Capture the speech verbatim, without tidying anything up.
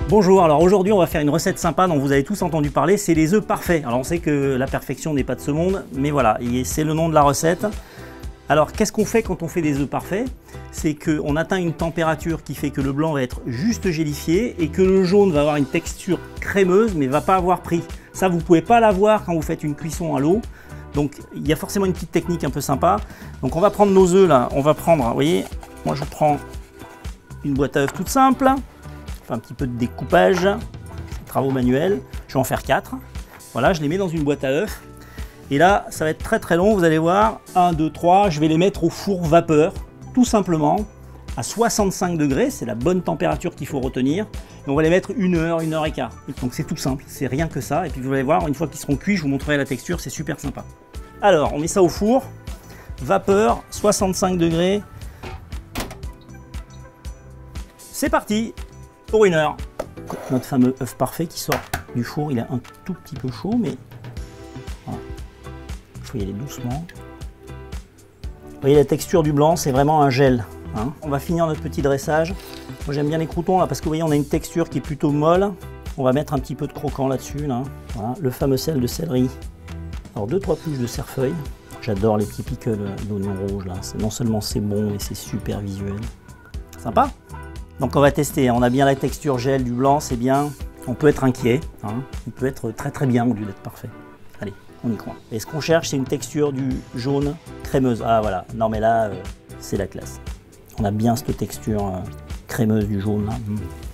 Bonjour, alors aujourd'hui on va faire une recette sympa dont vous avez tous entendu parler, c'est les œufs parfaits. Alors on sait que la perfection n'est pas de ce monde, mais voilà, c'est le nom de la recette. Alors qu'est-ce qu'on fait quand on fait des œufs parfaits? C'est qu'on atteint une température qui fait que le blanc va être juste gélifié et que le jaune va avoir une texture crémeuse mais va pas avoir pris. Ça vous pouvez pas l'avoir quand vous faites une cuisson à l'eau. Donc il y a forcément une petite technique un peu sympa. Donc on va prendre nos œufs là, on va prendre, vous voyez, moi je prends une boîte à œufs toute simple. Un petit peu de découpage, travaux manuels, je vais en faire quatre. Voilà, je les mets dans une boîte à œufs. Et là, ça va être très très long, vous allez voir. un, deux, trois, je vais les mettre au four vapeur, tout simplement, à soixante-cinq degrés, c'est la bonne température qu'il faut retenir. Et on va les mettre une heure, une heure et quart. Donc c'est tout simple, c'est rien que ça. Et puis vous allez voir, une fois qu'ils seront cuits, je vous montrerai la texture, c'est super sympa. Alors, on met ça au four, vapeur, soixante-cinq degrés. C'est parti! Pour une heure. Notre fameux œuf parfait qui sort du four, il est un tout petit peu chaud, mais voilà. Il faut y aller doucement. Vous voyez la texture du blanc, c'est vraiment un gel. Hein. On va finir notre petit dressage. Moi j'aime bien les croûtons là parce que vous voyez on a une texture qui est plutôt molle. On va mettre un petit peu de croquant là-dessus. Là. Voilà. Le fameux sel de céleri. Alors deux trois pluches de cerfeuil. J'adore les petits pickles d'oignons rouges là. Non seulement c'est bon, mais c'est super visuel. Sympa. Donc on va tester, on a bien la texture gel du blanc, c'est bien. On peut être inquiet, hein. Il peut être très très bien au lieu d'être parfait. Allez, on y croit. Et ce qu'on cherche, c'est une texture du jaune crémeuse. Ah voilà, non mais là, euh, c'est la classe. On a bien cette texture euh, crémeuse du jaune là. Mmh.